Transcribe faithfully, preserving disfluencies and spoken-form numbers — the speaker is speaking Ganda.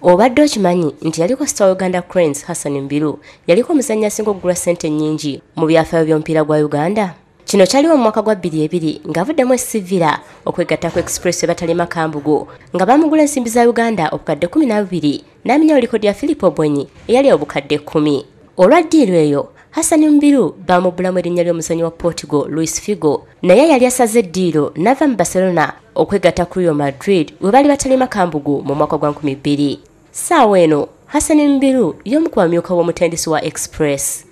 Obadde okimanyi nti yaliko star wa Uganda Cranes Hassan Mbiru yaliko omuzannyi asinga okugula ssente nnyingi mu byafaayo by'omupiira gwa Uganda? Kino kyaliwo mu mwaka gwa bbiri ebiri ng'avuddemu essivira okwegatta ku Express Batalima Kambugu nga bamugula ensimbi za Uganda obukadde kumi na bubiri n'aminyawo likodi ya Philip Obwenyi eyali obukadde kkumi. Olwa ddiiru eyo Hassan Mbiru bamubulamu erinnya ly'omuzannyi wa Portugal Luis Figo naye yali asaze eddiiro n'ava mu Barcelona okwegatta ku Real Madrid we bali Batalima Kambugu mu mwaka gwa nkumi bbiri. Ssaawa eno Hassan Mbiru y'omu ku bamyuka b'omutendesi wa Express.